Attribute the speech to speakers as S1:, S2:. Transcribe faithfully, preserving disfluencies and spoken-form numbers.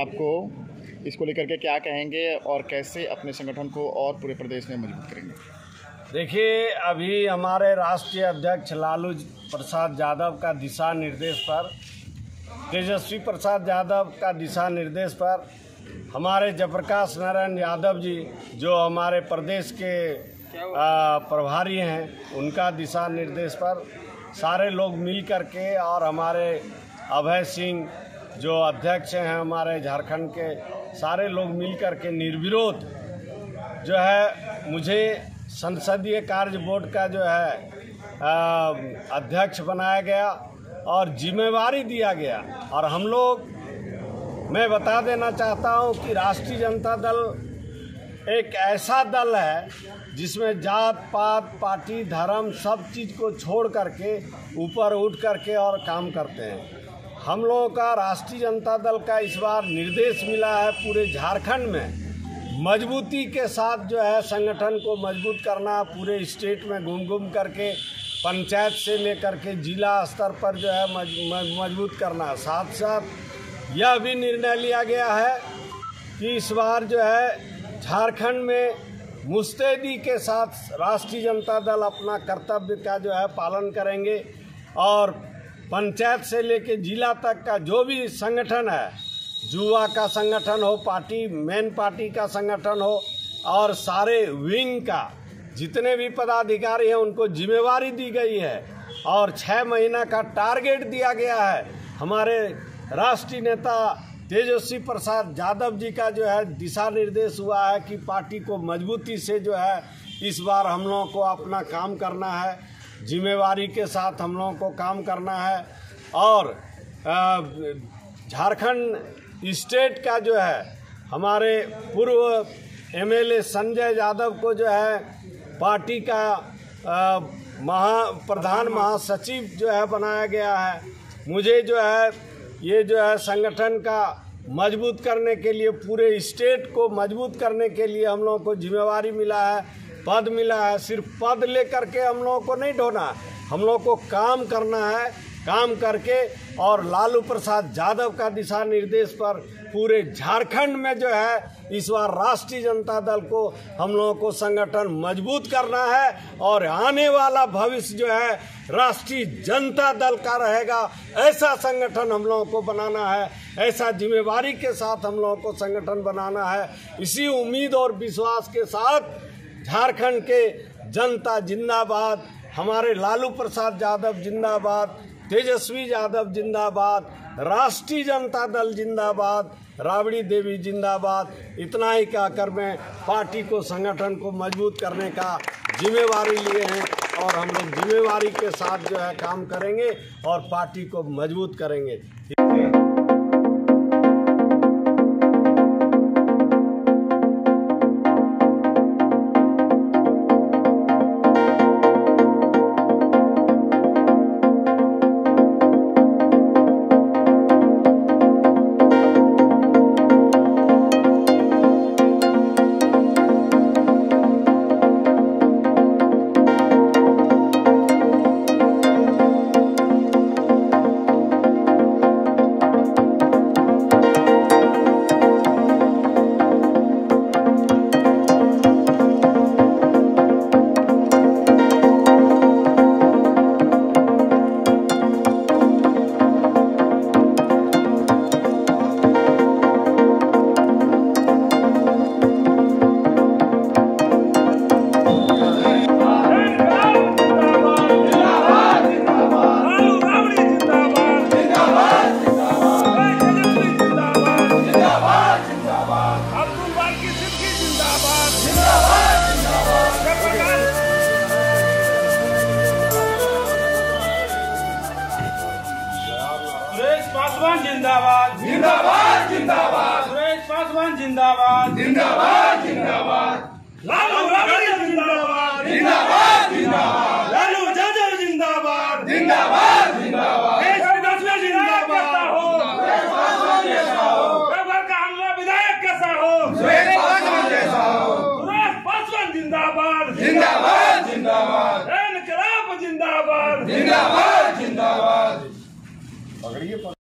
S1: आपको इसको लेकर के क्या कहेंगे और कैसे अपने संगठन को और पूरे प्रदेश में मजबूत करेंगे?
S2: देखिए, अभी हमारे राष्ट्रीय अध्यक्ष लालू प्रसाद यादव का दिशा निर्देश पर, तेजस्वी प्रसाद यादव का दिशा निर्देश पर हमारे जयप्रकाश नारायण यादव जी जो हमारे प्रदेश के प्रभारी हैं, उनका दिशा निर्देश पर सारे लोग मिल करके और हमारे अभय सिंह जो अध्यक्ष हैं हमारे झारखंड के, सारे लोग मिल करके निर्विरोध जो है मुझे संसदीय कार्य बोर्ड का जो है आ, अध्यक्ष बनाया गया और जिम्मेवारी दिया गया। और हम लोग, मैं बता देना चाहता हूं कि राष्ट्रीय जनता दल एक ऐसा दल है जिसमें जात पात, पार्टी, धर्म सब चीज़ को छोड़ करके ऊपर उठ करके और काम करते हैं। हम लोगों का राष्ट्रीय जनता दल का इस बार निर्देश मिला है पूरे झारखंड में मजबूती के साथ जो है संगठन को मजबूत करना, पूरे स्टेट में घूम घूम करके पंचायत से लेकर के जिला स्तर पर जो है मजबूत करना। साथ साथ यह भी निर्णय लिया गया है कि इस बार जो है झारखंड में मुस्तैदी के साथ राष्ट्रीय जनता दल अपना कर्तव्य का जो है पालन करेंगे और पंचायत से लेकर जिला तक का जो भी संगठन है, युवा का संगठन हो, पार्टी मेन पार्टी का संगठन हो और सारे विंग का जितने भी पदाधिकारी हैं उनको जिम्मेवारी दी गई है और छः महीना का टारगेट दिया गया है। हमारे राष्ट्रीय नेता तेजस्वी प्रसाद यादव जी का जो है दिशा निर्देश हुआ है कि पार्टी को मजबूती से जो है इस बार हम लोगों को अपना काम करना है, जिम्मेवारी के साथ हम लोगों को काम करना है। और झारखंड स्टेट का जो है हमारे पूर्व एमएलए संजय यादव को जो है पार्टी का आ, महा प्रधान महासचिव जो है बनाया गया है। मुझे जो है ये जो है संगठन का मजबूत करने के लिए, पूरे स्टेट को मजबूत करने के लिए हम लोगों को जिम्मेवारी मिला है, पद मिला है। सिर्फ पद लेकर के हम लोगों को नहीं ढोना, हम लोगों को काम करना है, काम करके और लालू प्रसाद यादव का दिशा निर्देश पर पूरे झारखंड में जो है इस बार राष्ट्रीय जनता दल को हम लोगों को संगठन मजबूत करना है और आने वाला भविष्य जो है राष्ट्रीय जनता दल का रहेगा। ऐसा संगठन हम लोगों को बनाना है, ऐसा जिम्मेवारी के साथ हम लोगों को संगठन बनाना है। इसी उम्मीद और विश्वास के साथ झारखंड के जनता जिंदाबाद, हमारे लालू प्रसाद यादव जिंदाबाद, तेजस्वी यादव जिंदाबाद, राष्ट्रीय जनता दल जिंदाबाद, राबड़ी देवी जिंदाबाद। इतना ही कहकर मैं पार्टी को, संगठन को मजबूत करने का जिम्मेवारी लिए हैं और हम लोग जिम्मेवारी के साथ जो है काम करेंगे और पार्टी को मजबूत करेंगे।
S3: पासवान जिंदाबाद जिंदाबाद जिंदाबाद सुरेश पासवान जिंदाबाद जिंदाबाद जिंदाबाद लालू राबड़ी जिंदाबाद जिंदाबाद जिंदाबाद लालू यादव जिंदाबाद जिंदाबाद जिंदाबाद देश विदेश में जिंदाबाद हो सुरेश पासवान जैसा हो देवघर का हमला विधायक कैसा हो सुरेश पासवान जैसा हो सुरेश पासवान जिंदाबाद जिंदाबाद जिंदाबाद इनकलाब जिंदाबाद जिंदाबाद जिंदाबाद।